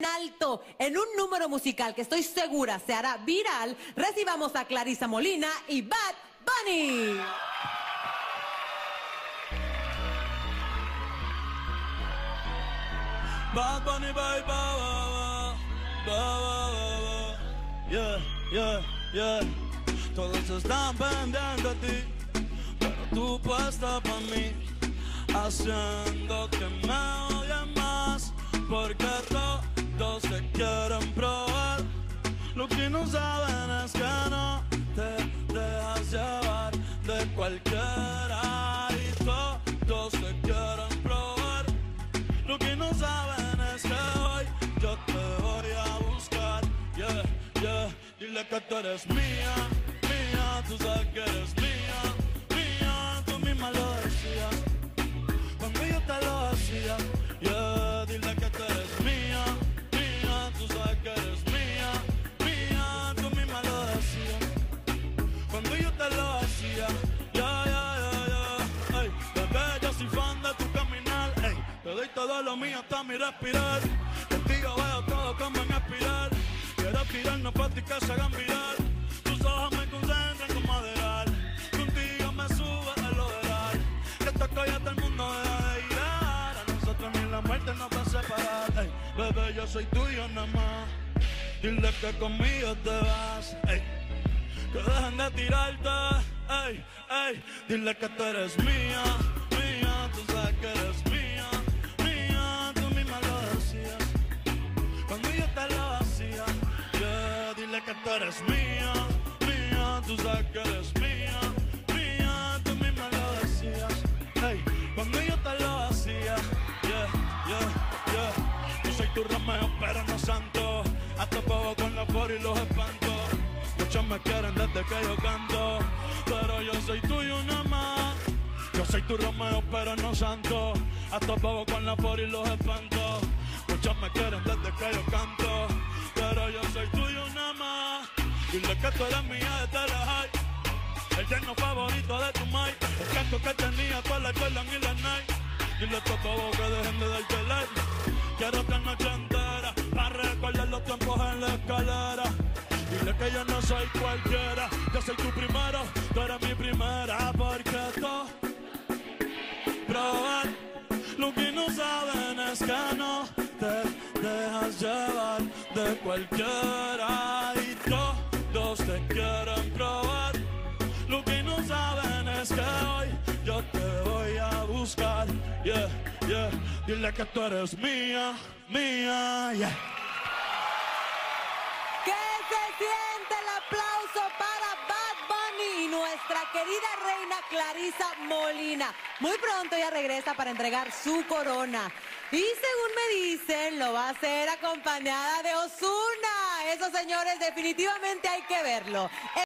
alto en un número musical que estoy segura se hará viral, recibamos a Clarisa Molina y Bad Bunny. Bad Bunny, bye, yeah, yeah, yeah. Todos están pendientes de ti, pero tú puesta para mí, haciendo que me odien más, porque todos te quieren probar. Lo que no saben es que no te dejas llevar de cualquiera, y todos te quieren probar. Lo que no saben es que hoy yo te voy a buscar, yeah, yeah. Dile que tú eres mía, mía, tú sabes que eres mía, mía, tú misma lo decías cuando yo te lo hacía, yeah. Dile que tú eres mía, mía, tú sabes que eres mía, mía, tú misma lo decías cuando yo te lo hacía, yeah, yeah, yeah, yeah. Ey, bebé, yo soy fan de tu caminar, ey, te doy todo lo mío hasta mi respirar. Contigo veo todo como en espiral. Quiero tirarnos para ti que se hagan viral. Tus ojos me concentran con maderal. Contigo me sube el overall. Que esta calle todo el mundo deja de girar. A nosotros ni la muerte nos va a separar. Ey, bebé, yo soy tuyo nada más. Dile que conmigo te vas. Ey, que dejen de tirarte. Ey, ey, dile que tú eres mía, mía, tú sabes que eres mía, mía, tú misma lo decías cuando yo te lo hacía, yeah. Dile que tú eres mía, mía, tú sabes que eres mía, mía, tú misma lo decías, hey, cuando yo te lo hacía, yeah, yeah, yeah. Yo soy tu Romeo pero no santo, hasta poco con la por y los espanto. Muchos me quieren desde que yo canto, pero yo soy tuyo nada más. Yo soy tu Romeo pero no santo, hasta poco con la por y los espanto. Muchos me quieren desde que yo canto, pero yo soy tuyo nada más. Dile que tú eres mía desde la high, el yerno favorito de tu mai, el casco que tenía toda la Jordan y la Nike. Dile a todos que dejen de darte like. Quiero otra noche entera para recordar los tiempos en la escalera. Dile que yo no soy cualquiera, yo soy tu primero, tú eres mi primera, porque tú probar. Lo que no saben es que no te dejas llevar de cualquiera, y todos te quieren probar. Lo que no saben es que hoy yo te voy a buscar, yeah, yeah. Dile que tú eres mía, mía, yeah. Siente el aplauso para Bad Bunny y nuestra querida reina Clarisa Molina. Muy pronto ella regresa para entregar su corona. Y según me dicen, lo va a hacer acompañada de Ozuna. Eso, señores, definitivamente hay que verlo.